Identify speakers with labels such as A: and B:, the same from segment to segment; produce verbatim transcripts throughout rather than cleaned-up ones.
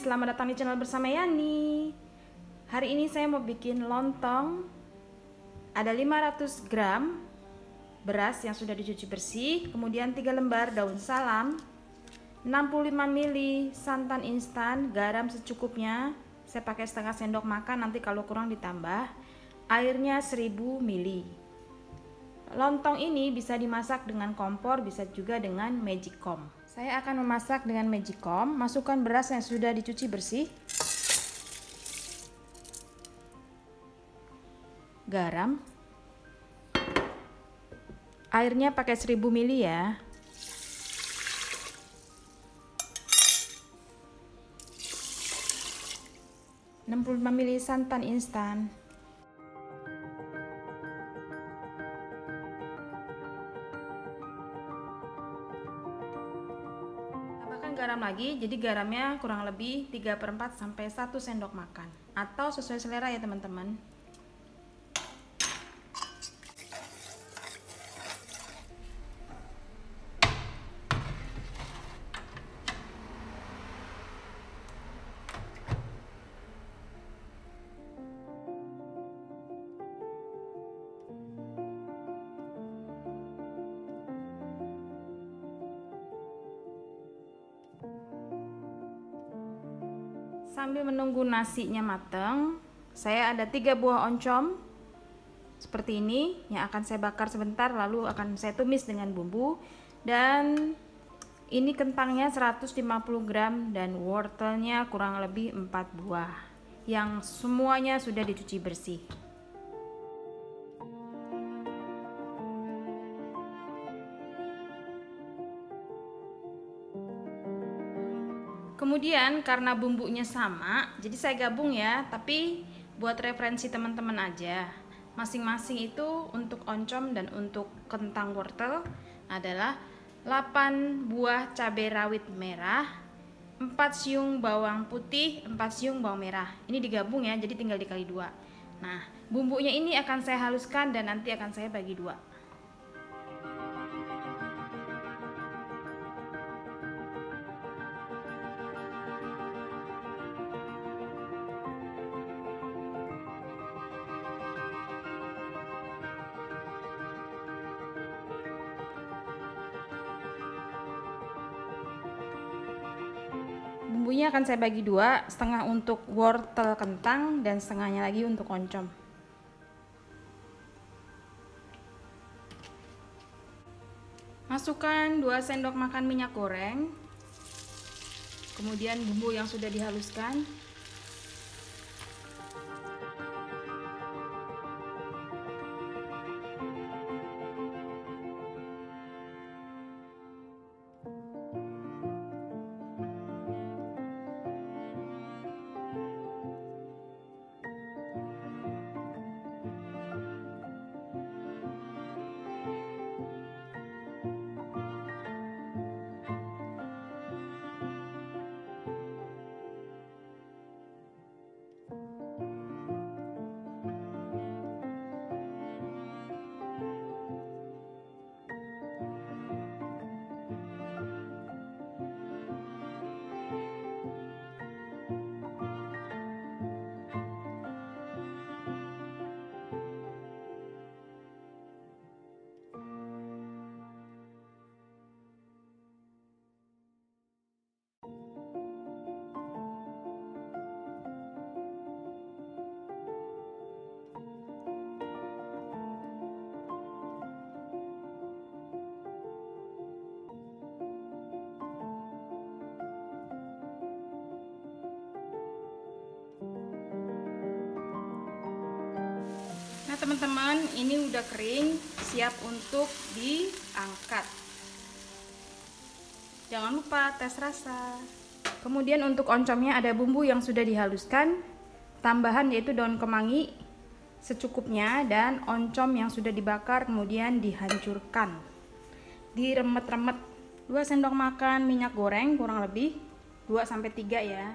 A: selamat datang di channel bersama Yani. Hari ini saya mau bikin lontong. Ada lima ratus gram beras yang sudah dicuci bersih, kemudian tiga lembar daun salam, enam puluh lima mililiter santan instan, garam secukupnya. Saya pakai setengah sendok makan, nanti kalau kurang ditambah. Airnya seribu mililiter. Lontong ini bisa dimasak dengan kompor, bisa juga dengan magicom. Saya akan memasak dengan magicom. Masukkan beras yang sudah dicuci bersih, garam, airnya pakai seribu mililiter ya. enam puluh lima mililiter santan instan. Tambahkan garam lagi, jadi garamnya kurang lebih tiga per empat sampai satu sendok makan, atau sesuai selera ya teman-teman. Sambil menunggu nasinya matang, saya ada tiga buah oncom seperti ini yang akan saya bakar sebentar, lalu akan saya tumis dengan bumbu. Dan ini kentangnya seratus lima puluh gram dan wortelnya kurang lebih empat buah yang semuanya sudah dicuci bersih. Kemudian karena bumbunya sama, jadi saya gabung ya, tapi buat referensi teman-teman aja. Masing-masing itu untuk oncom dan untuk kentang wortel adalah delapan buah cabai rawit merah, empat siung bawang putih, empat siung bawang merah. Ini digabung ya, jadi tinggal dikali dua. Nah, bumbunya ini akan saya haluskan dan nanti akan saya bagi dua. Bumbunya akan saya bagi dua, setengah untuk wortel kentang dan setengahnya lagi untuk oncom. Masukkan dua sendok makan minyak goreng, kemudian bumbu yang sudah dihaluskan. Nah teman-teman, ini udah kering, siap untuk diangkat. Jangan lupa tes rasa. Kemudian untuk oncomnya ada bumbu yang sudah dihaluskan, tambahan yaitu daun kemangi secukupnya, dan oncom yang sudah dibakar kemudian dihancurkan, diremet-remet. Dua sendok makan minyak goreng, kurang lebih dua sampai tiga ya.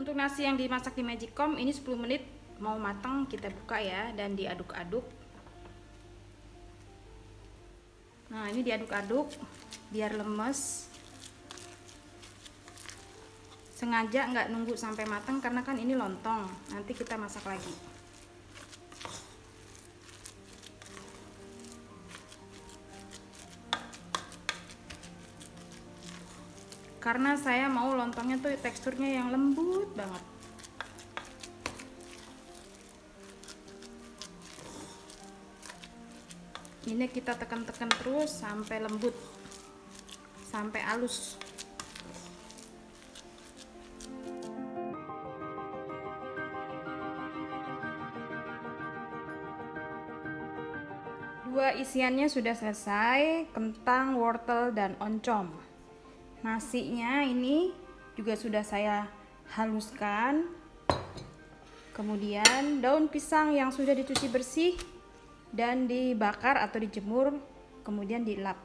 A: Untuk nasi yang dimasak di Magicom ini sepuluh menit mau matang, kita buka ya dan diaduk-aduk. Nah, ini diaduk-aduk biar lemes. Sengaja nggak nunggu sampai matang karena kan ini lontong, nanti kita masak lagi. Karena saya mau lontongnya tuh teksturnya yang lembut banget. Ini kita tekan-tekan terus sampai lembut, sampai halus. Dua isiannya sudah selesai, kentang, wortel, dan oncom. Nasinya ini juga sudah saya haluskan. Kemudian daun pisang yang sudah dicuci bersih dan dibakar atau dijemur, kemudian dilap.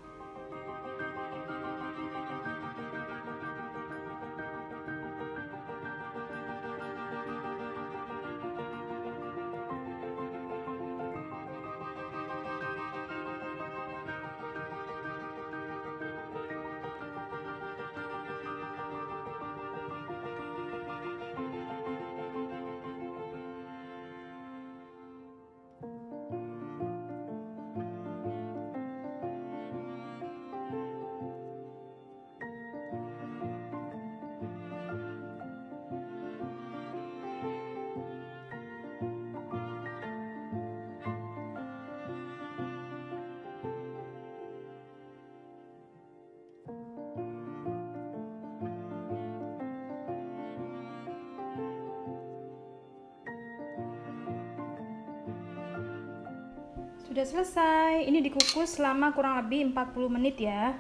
A: Sudah selesai. Ini dikukus selama kurang lebih empat puluh menit ya.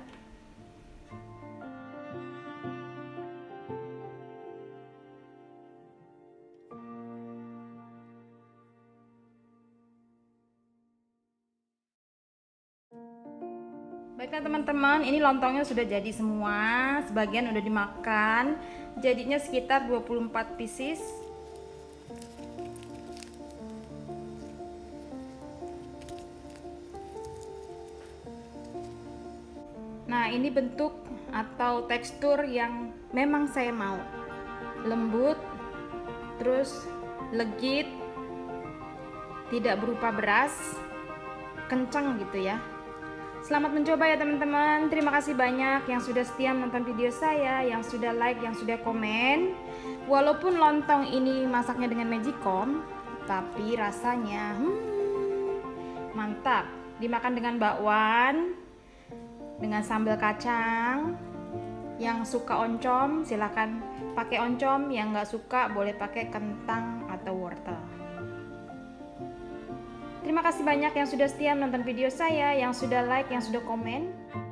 A: Baiklah teman-teman, ini lontongnya sudah jadi semua. Sebagian udah dimakan. Jadinya sekitar dua puluh empat pieces. Nah, ini bentuk atau tekstur yang memang saya mau. Lembut, terus legit, tidak berupa beras, kencang gitu ya. Selamat mencoba ya teman-teman. Terima kasih banyak yang sudah setia menonton video saya, yang sudah like, yang sudah komen. Walaupun lontong ini masaknya dengan Magicom, tapi rasanya hmm, mantap. Dimakan dengan bakwan, dengan sambal kacang. Yang suka oncom silahkan pakai oncom, yang nggak suka boleh pakai kentang atau wortel. Terima kasih banyak yang sudah setia menonton video saya, yang sudah like, yang sudah komen.